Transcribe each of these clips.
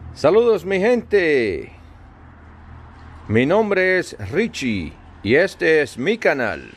Saludos mi gente, mi nombre es Richie y este es mi canal.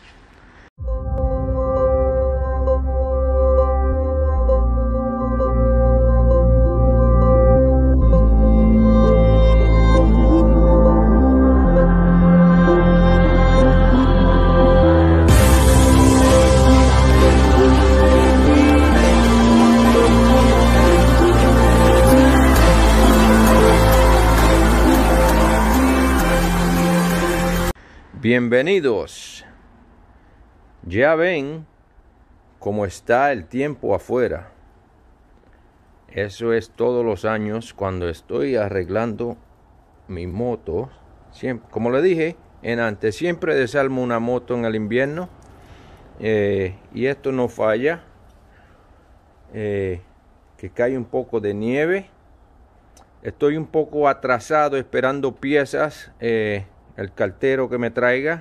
Bienvenidos. Ya ven cómo está el tiempo afuera. Eso es todos los años cuando estoy arreglando mi moto. Como le dije antes, siempre desarmo una moto en el invierno. Y esto no falla. Que cae un poco de nieve. Estoy un poco atrasado esperando piezas. El cartero que me traiga,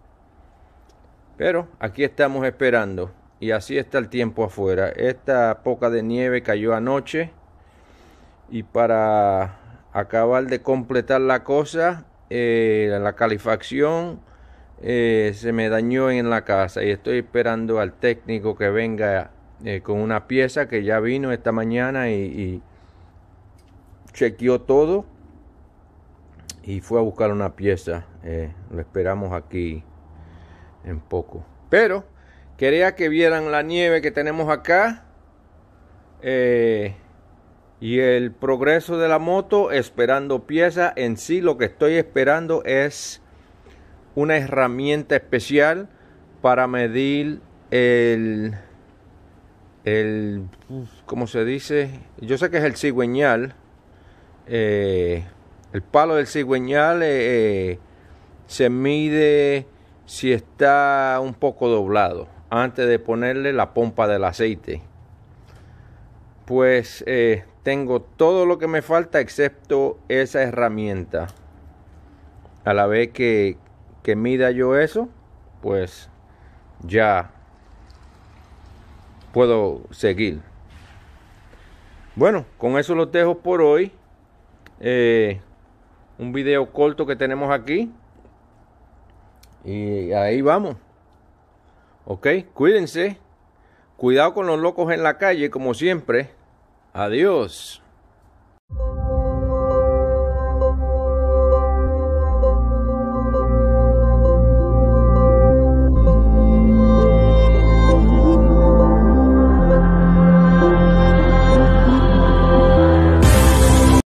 pero aquí estamos esperando y así está el tiempo afuera. Esta poca de nieve cayó anoche y para acabar de completar la cosa, la calefacción se me dañó en la casa y estoy esperando al técnico que venga con una pieza que ya vino esta mañana y chequeó todo. Y fue a buscar una pieza. Lo esperamos aquí en poco. Pero quería que vieran la nieve que tenemos acá. Y el progreso de la moto esperando pieza. En sí lo que estoy esperando es una herramienta especial para medir ¿cómo se dice? Yo sé que es el cigüeñal. El palo del cigüeñal se mide si está un poco doblado antes de ponerle la pompa del aceite. Pues tengo todo lo que me falta excepto esa herramienta. A la vez que mida yo eso, pues ya puedo seguir. Bueno, con eso los dejo por hoy. Un video corto que tenemos aquí y ahí vamos. Ok, cuídense, cuidado con los locos en la calle como siempre. Adiós.